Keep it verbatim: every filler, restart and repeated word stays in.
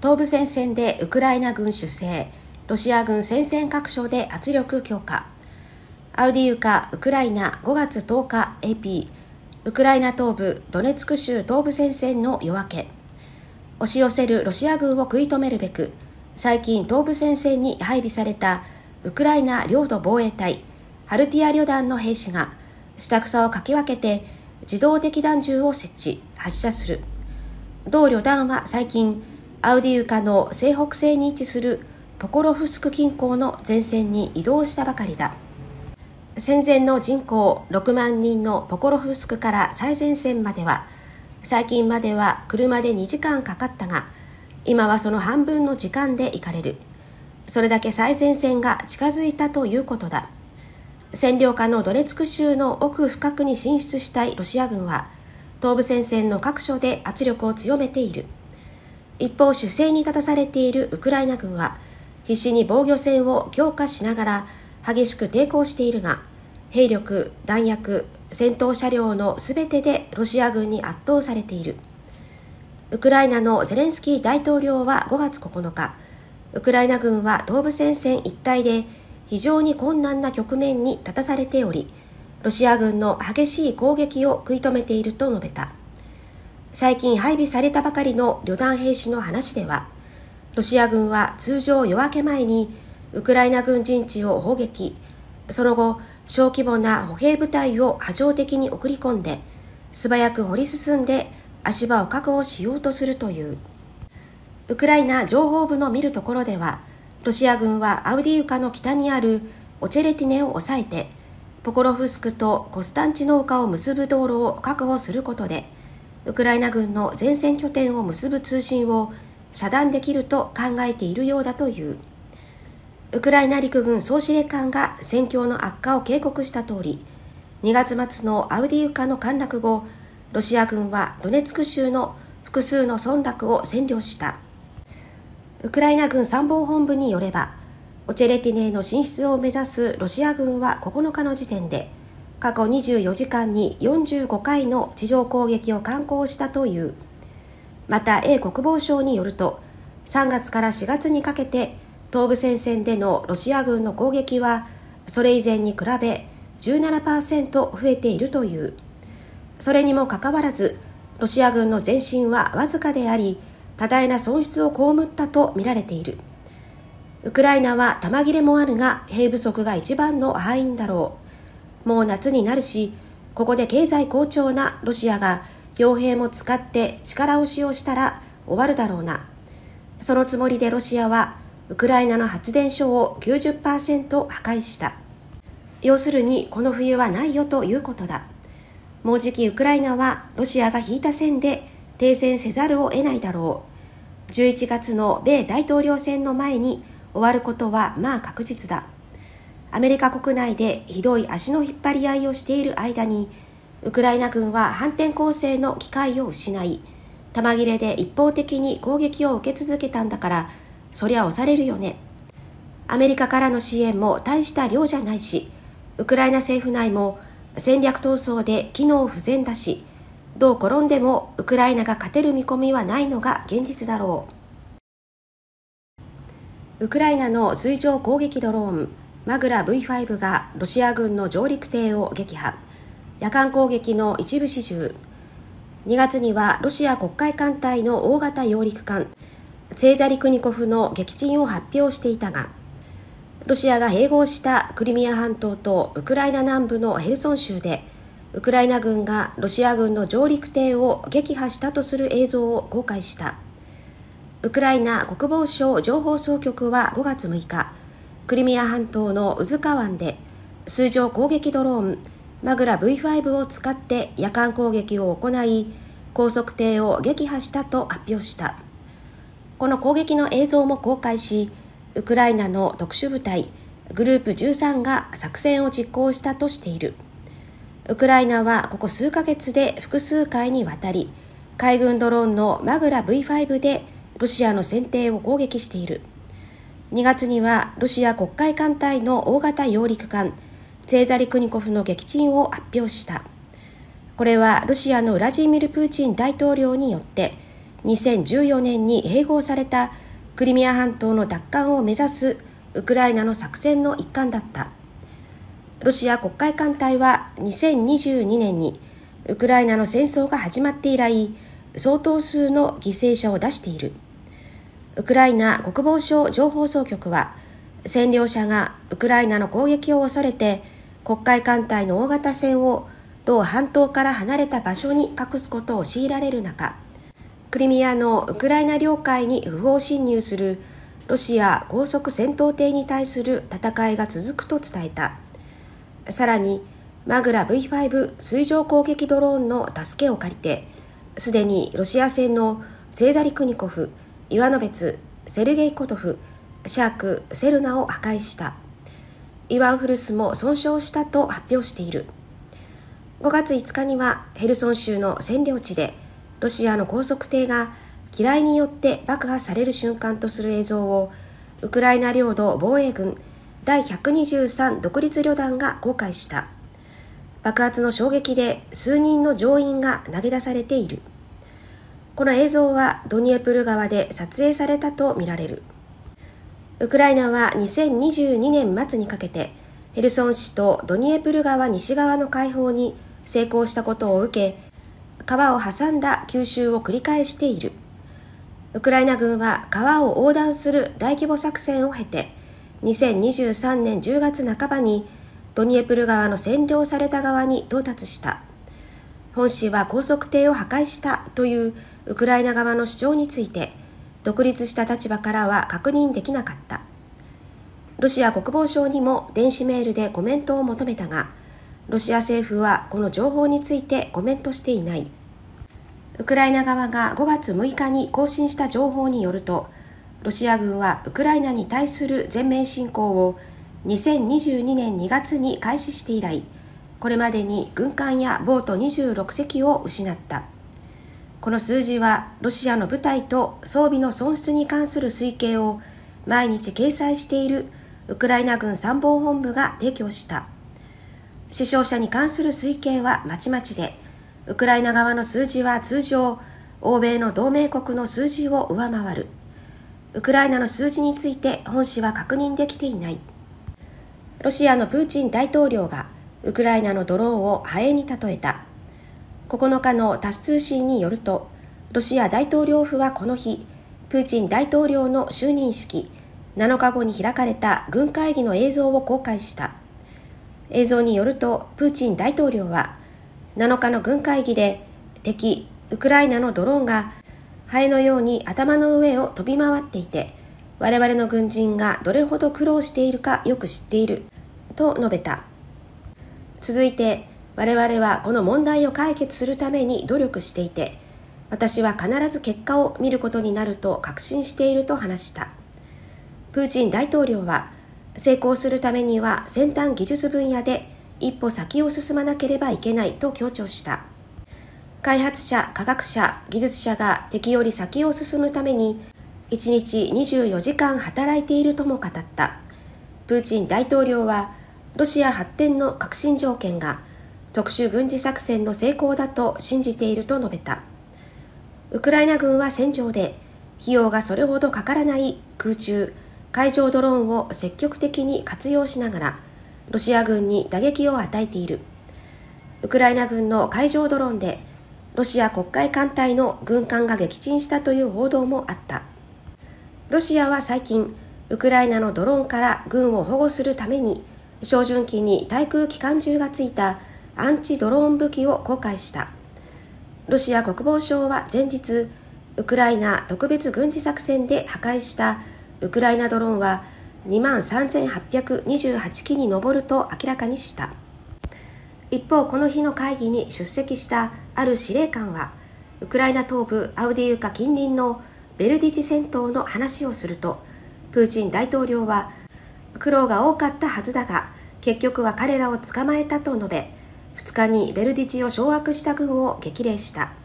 東部戦線でウクライナ軍守勢、ロシア軍戦線各所で圧力強化。アウディウカ、ウクライナごがつとおか エーピー、ウクライナ東部ドネツク州東部戦線の夜明け。押し寄せるロシア軍を食い止めるべく、最近東部戦線に配備されたウクライナ領土防衛隊、ハルティア旅団の兵士が、下草をかき分けて自動的弾銃を設置、発射する。同旅団は最近、アウディウカの西北西に位置するポコロフスク近郊の前線に移動したばかりだ。戦前の人口ろくまんにんのポコロフスクから最前線までは、最近までは車でにじかんかかったが、今はその半分の時間で行かれる。それだけ最前線が近づいたということだ。占領下のドネツク州の奥深くに進出したいロシア軍は、東部戦線の各所で圧力を強めている。一方、守勢に立たされているウクライナ軍は、必死に防御線を強化しながら激しく抵抗しているが、兵力、弾薬、戦闘車両のすべてでロシア軍に圧倒されている。ウクライナのゼレンスキー大統領はごがつここのか、ウクライナ軍は東部戦線一帯で非常に困難な局面に立たされており、ロシア軍の激しい攻撃を食い止めていると述べた。最近配備されたばかりの旅団兵士の話では、ロシア軍は通常夜明け前にウクライナ軍陣地を砲撃、その後、小規模な歩兵部隊を波状的に送り込んで、素早く掘り進んで足場を確保しようとするという。ウクライナ情報部の見るところでは、ロシア軍はアウディウカの北にあるオチェレティネを抑えて、ポコロフスクとコスタンチノーカを結ぶ道路を確保することで、ウクライナ軍の前線拠点を結ぶ通信を遮断できると考えているようだという。ウクライナ陸軍総司令官が戦況の悪化を警告した通り、にがつまつのアウディウカの陥落後、ロシア軍はドネツク州の複数の村落を占領した。ウクライナ軍参謀本部によれば、オチェレティネへの進出を目指すロシア軍はここのかの時点で、過去にじゅうよじかんによんじゅうごかいの地上攻撃を敢行したという。また、英国防省によると、さんがつからしがつにかけて、東部戦線でのロシア軍の攻撃は、それ以前に比べ じゅうななパーセント 増えているという。それにもかかわらず、ロシア軍の前進はわずかであり、多大な損失を被ったと見られている。ウクライナは弾切れもあるが、兵不足が一番の敗因だろう。もう夏になるし、ここで経済好調なロシアが傭兵も使って力押しをしたら終わるだろうな。そのつもりでロシアはウクライナの発電所を きゅうじゅっパーセント 破壊した。要するにこの冬はないよということだ。もうじきウクライナはロシアが引いた線で停戦せざるを得ないだろう。じゅういちがつの米大統領選の前に終わることはまあ確実だ。アメリカ国内でひどい足の引っ張り合いをしている間に、ウクライナ軍は反転攻勢の機会を失い、弾切れで一方的に攻撃を受け続けたんだから、そりゃ押されるよね。アメリカからの支援も大した量じゃないし、ウクライナ政府内も戦略闘争で機能不全だし、どう転んでもウクライナが勝てる見込みはないのが現実だろう。ウクライナの水上攻撃ドローン、マグラ ブイファイブ がロシア軍の上陸艇を撃破。夜間攻撃の一部始終。にがつにはロシア黒海艦隊の大型揚陸艦ツェーザリクニコフの撃沈を発表していたが、ロシアが併合したクリミア半島とウクライナ南部のヘルソン州で、ウクライナ軍がロシア軍の上陸艇を撃破したとする映像を公開した。ウクライナ国防省情報総局はごがつむいか、クリミア半島のウズカ湾で水上攻撃ドローンマグラ ブイファイブ を使って夜間攻撃を行い、高速艇を撃破したと発表した。この攻撃の映像も公開し、ウクライナの特殊部隊グループじゅうさんが作戦を実行したとしている。ウクライナはここ数ヶ月で複数回にわたり、海軍ドローンのマグラ ブイファイブ でロシアの船艇を攻撃している。にがつにはロシア黒海艦隊の大型揚陸艦ツェーザリクニコフの撃沈を発表した。これはロシアのウラジーミル・プーチン大統領によってにせんじゅうよねんに併合されたクリミア半島の奪還を目指すウクライナの作戦の一環だった。ロシア黒海艦隊はにせんにじゅうにねんにウクライナの戦争が始まって以来、相当数の犠牲者を出している。ウクライナ国防省情報総局は、占領者がウクライナの攻撃を恐れて黒海艦隊の大型船を同半島から離れた場所に隠すことを強いられる中、クリミアのウクライナ領海に不法侵入するロシア高速戦闘艇に対する戦いが続くと伝えた。さらにマグラ ブイファイブ 水上攻撃ドローンの助けを借りて、すでにロシア船のツェーザリクニコフ、イワノベツ、セルゲイコトフ、シャーク、セルナを破壊した。イワンフルスも損傷したと発表している。ごがついつかにはヘルソン州の占領地でロシアの高速艇が機雷によって爆破される瞬間とする映像をウクライナ領土防衛軍第ひゃくにじゅうさん独立旅団が公開した。爆発の衝撃で数人の乗員が投げ出されている。この映像はドニエプル川で撮影されたとみられる。ウクライナはにせんにじゅうにねん末にかけてヘルソン市とドニエプル川西側の解放に成功したことを受け、川を挟んだ急襲を繰り返している。ウクライナ軍は川を横断する大規模作戦を経て、にせんにじゅうさんねんじゅうがつなかばにドニエプル川の占領された側に到達した。本市は高速艇を破壊したというウクライナ側の主張について、独立した立場からは確認できなかった。ロシア国防省にも電子メールでコメントを求めたが、ロシア政府はこの情報についてコメントしていない。ウクライナ側がごがつむいかに更新した情報によると、ロシア軍はウクライナに対する全面侵攻をにせんにじゅうにねんにがつに開始して以来、これまでに軍艦やボートにじゅうろくせきを失った。この数字はロシアの部隊と装備の損失に関する推計を毎日掲載しているウクライナ軍参謀本部が提供した。死傷者に関する推計はまちまちで、ウクライナ側の数字は通常、欧米の同盟国の数字を上回る。ウクライナの数字について本紙は確認できていない。ロシアのプーチン大統領がウクライナのドローンをハエに例えた。ここのかのタス通信によると、ロシア大統領府はこの日、プーチン大統領の就任式なのかごに開かれた軍会議の映像を公開した。映像によると、プーチン大統領はなのかの軍会議で、敵ウクライナのドローンがハエのように頭の上を飛び回っていて、我々の軍人がどれほど苦労しているかよく知っていると述べた。続いて、我々はこの問題を解決するために努力していて、私は必ず結果を見ることになると確信していると話した。プーチン大統領は、成功するためには先端技術分野で一歩先を進まなければいけないと強調した。開発者、科学者、技術者が敵より先を進むためにいちにちにじゅうよじかん働いているとも語った。プーチン大統領は、ロシア発展の核心条件が特殊軍事作戦の成功だと信じていると述べた。ウクライナ軍は戦場で費用がそれほどかからない空中、海上ドローンを積極的に活用しながらロシア軍に打撃を与えている。ウクライナ軍の海上ドローンでロシア黒海艦隊の軍艦が撃沈したという報道もあった。ロシアは最近、ウクライナのドローンから軍を保護するために照準機に対空機関銃がついたアンチドローン武器を公開した。ロシア国防省は前日、ウクライナ特別軍事作戦で破壊したウクライナドローンはにまんさんぜんはっぴゃくにじゅうはちきに上ると明らかにした。一方、この日の会議に出席したある司令官は、ウクライナ東部アウディウカ近隣のベルディチ戦闘の話をすると、プーチン大統領は、苦労が多かったはずだが、結局は彼らを捕まえたと述べ、ふつかにベルディチを掌握した軍を激励した。